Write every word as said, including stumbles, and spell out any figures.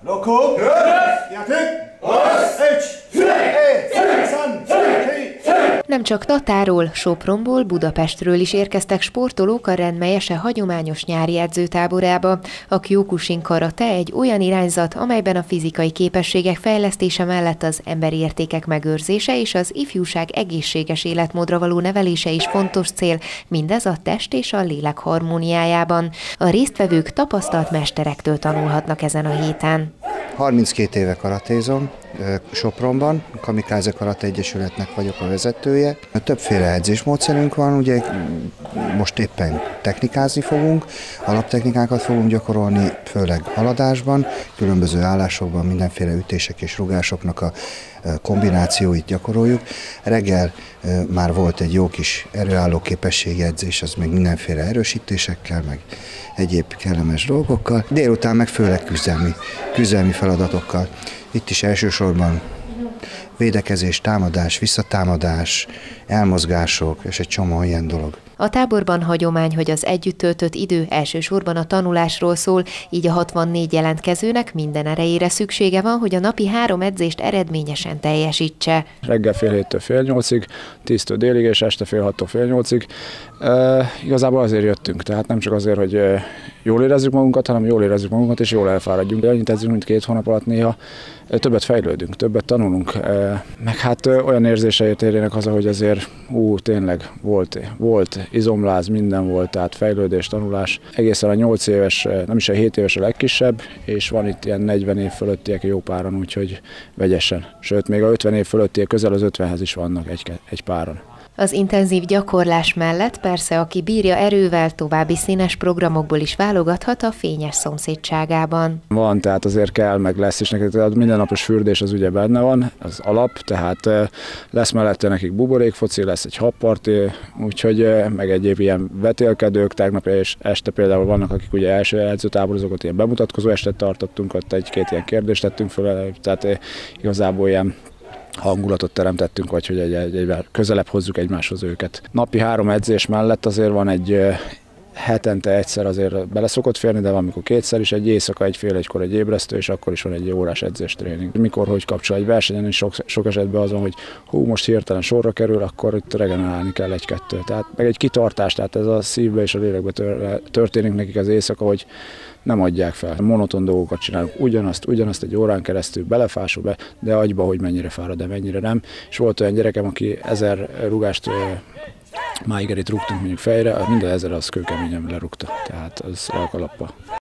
Lokó! Játék! Nem csak Tatáról, Sopronból, Budapestről is érkeztek sportolók a Rend-Melyese hagyományos nyári edzőtáborába. A Kyokushin karate egy olyan irányzat, amelyben a fizikai képességek fejlesztése mellett az emberi értékek megőrzése és az ifjúság egészséges életmódra való nevelése is fontos cél, mindez a test és a lélek harmóniájában. A résztvevők tapasztalt mesterektől tanulhatnak ezen a héten. harminckét éve karatézom Sopronban, a Kamikaze Karate Egyesületnek vagyok a vezetője. Többféle edzésmódszerünk van, ugye most éppen technikázni fogunk, alaptechnikákat fogunk gyakorolni, főleg haladásban, különböző állásokban mindenféle ütések és rugásoknak a kombinációit gyakoroljuk. Reggel már volt egy jó kis erőálló képességedzés, az még mindenféle erősítésekkel, meg egyéb kellemes dolgokkal. Délután meg főleg küzdelmi, küzdelmi feladatokkal. Itt is elsősorban védekezés, támadás, visszatámadás, elmozgások és egy csomó ilyen dolog. A táborban hagyomány, hogy az együtt töltött idő elsősorban a tanulásról szól, így a hatvannégy jelentkezőnek minden erejére szüksége van, hogy a napi három edzést eredményesen teljesítse. Reggel fél héttől fél nyolcig, tíztől délig és este fél hattól fél nyolcig. E, igazából azért jöttünk, tehát nem csak azért, hogy jól érezzük magunkat, hanem jól érezzük magunkat és jól elfáradjunk. Annyit edzünk, mint két hónap alatt néha. Többet fejlődünk, többet tanulunk, meg hát olyan érzéseért érjenek haza, hogy azért ú, tényleg volt, volt izomláz, minden volt, tehát fejlődés, tanulás. Egészen a nyolc éves, nem is a hét éves a legkisebb, és van itt ilyen negyven év fölöttiek jó páran, úgyhogy vegyesen. Sőt, még a ötven év fölöttiek közel az ötvenhez is vannak egy, egy páron. Az intenzív gyakorlás mellett persze, aki bírja erővel, további színes programokból is válogathat a fényes szomszédságában. Van, tehát azért kell, meg lesz is nekik, tehát mindennapos fürdés az ugye benne van, az alap, tehát lesz mellette nekik buborékfoci, lesz egy habparti, úgyhogy meg egyéb ilyen vetélkedők, tegnap és este például vannak, akik ugye első edzőtáborozókat, ilyen bemutatkozó estet tartottunk, ott egy-két ilyen kérdést tettünk föl, tehát igazából ilyen hangulatot teremtettünk, vagy hogy egy, egy, egy közelebb hozzuk egymáshoz őket. Napi három edzés mellett azért van egy hetente egyszer azért bele szokott férni, de van mikor kétszer is, egy éjszaka, egy fél egykor egy ébresztő, és akkor is van egy órás edzéstréning. Mikor, hogy kapcsol egy versenyen, és sok, sok esetben azon, hogy hú, most hirtelen sorra kerül, akkor itt regenerálni kell egy-kettő. Tehát meg egy kitartás, tehát ez a szívbe és a lélekbe történik nekik az éjszaka, hogy nem adják fel. Monoton dolgokat csinálunk, ugyanazt, ugyanazt egy órán keresztül belefásul be, de agyba, hogy mennyire fárad, de mennyire nem. És volt olyan gyerekem, aki ezer rugást máigerit rúgtunk mondjuk fejre, minden ezer az kőkeményen lerúgta, tehát az alkalappa.